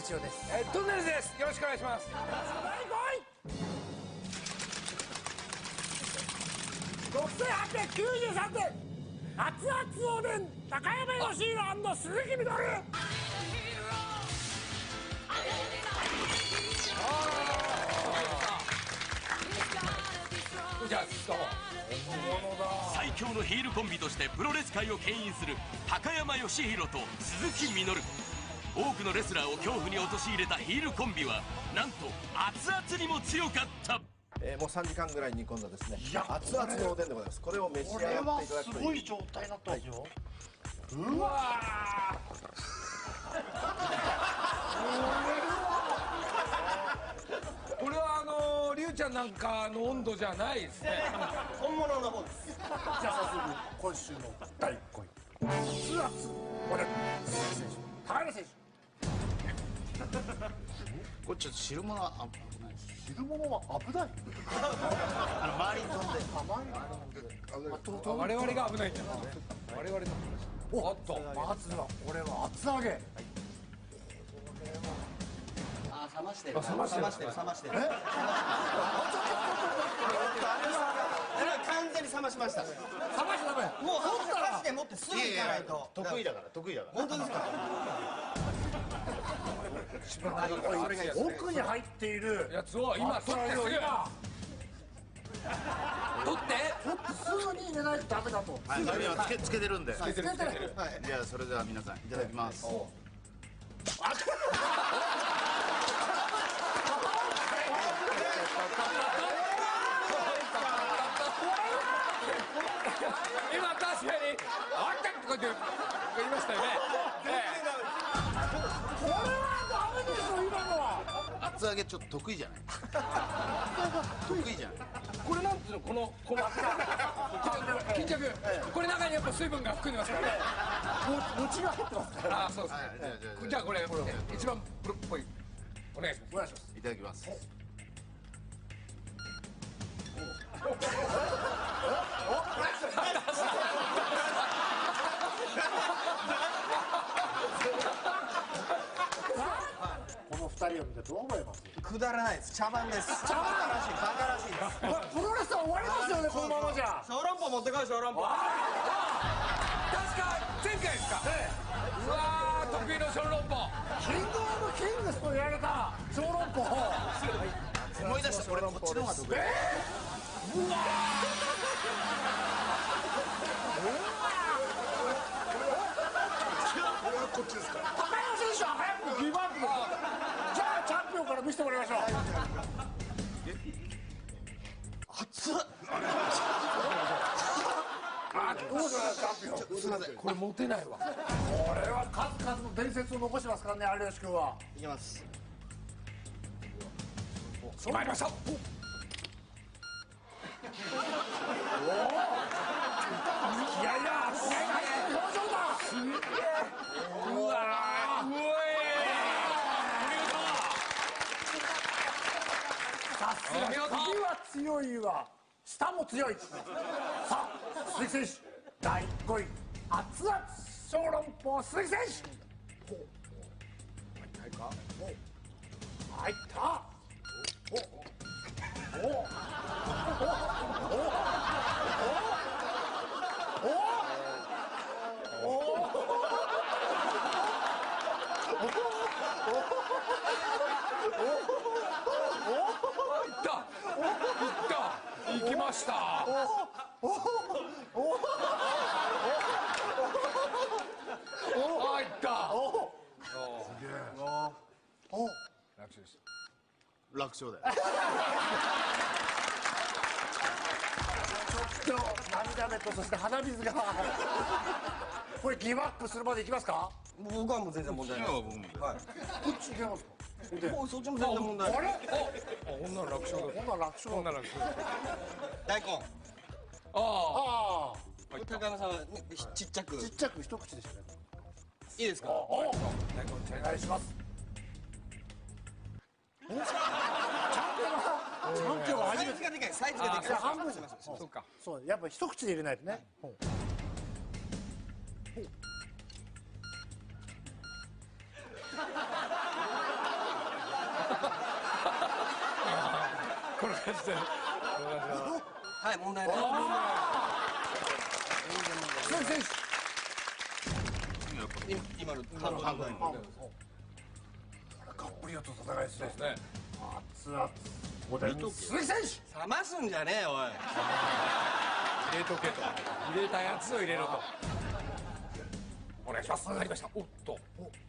千代です。 トンネルズです。よろしくお願いします。 6893点、熱々おでん高山義弘&鈴木みのる。 じゃあ最強のヒールコンビとしてプロレス界を牽引する高山義弘と鈴木みのる。多くのレスラーを恐怖に陥れたヒールコンビはなんと熱々にも強かった。 もう3時間ぐらい煮込んだですね、熱々のおでんでございます。これを召し上がっていただくといい。 すごい状態になってますよ。 うわこれはりゅうちゃんなんかの温度じゃないですね。 本物の方です。じゃあ早速今週の第5位、熱々おでん鈴木選手、高山選手。 これちょっと汁物は汁物は危ない。 周りに飛んで我々が危ないんだ。我々の。おっと、 まずはこれは厚揚げ。 冷ましてる冷ましてる。 完全に冷ましました。 冷ましちゃダメ。 もう箸で持ってすぐ行かないと。得意だから本当ですか。 奥に入っているやつを今取ってすぐ取ってすぐに入れないとダメだと。 はい、今つけてるんで。 つけてる。 じゃあそれでは皆さんいただきます。 今確かにあったとかって言いましたよね。 これはダメですよ今のは。 厚揚げちょっと得意じゃない。 これなんつうのこの巾着。これ中にやっぱ水分が含んでますからね。 餅が入ってますから。 ああそうですね。じゃあこれ一番プロっぽいお願いします。 お願いします。 いただきます。 この2人を見てどう思います？ くだらないです。茶番です。バカらしいです。 プロレスは終わりますよねこのままじゃ。 小籠包持ってこい小籠包。 確か前回ですか。うわー得意の小籠包。 キングオブキングスと言われた小籠包。 思い出した。これこっちの方が得意。 うわこっちですか。高山選手は早くギブアップ。じゃあチャンピオンから見せてもらいましょう。 熱っ。 どうぞチャンピオン。 すみません。 これ持てないわ。 これは数々の伝説を残してますからね有吉君は。 いきます。 参りました。 いやいや表情だ。 うわーうえさすが首は強いわ、下も強い。さあ鈴木選手第5位熱々小籠包鈴木選手。入った。 行きました。いった。楽勝でした。 楽勝だよ。 ちょっと涙目とそして鼻水が。これギブアップするまでいきますか。 僕はもう全然問題ない。 こっちいけますか。 そっちも全然問題ない。 あれこんなの楽勝だ。 こんなん楽勝。 こんなの楽勝。 大根。 ああ高山さんはちっちゃく。 ちっちゃく一口でしたね。 いいですか。 お願いします。チャンピオンが初めて。 サイズがでかい。サイズがでかい。 半分。 そうか。 そうやっぱ一口で入れないとね。 この感じではい問題ない鈴木選手今の半分カップリオと戦いですね。熱々おでん鈴木選手。 冷ますんじゃねえおい入れとけと入れたやつを入れろとお願いします。 上がりました。おっと。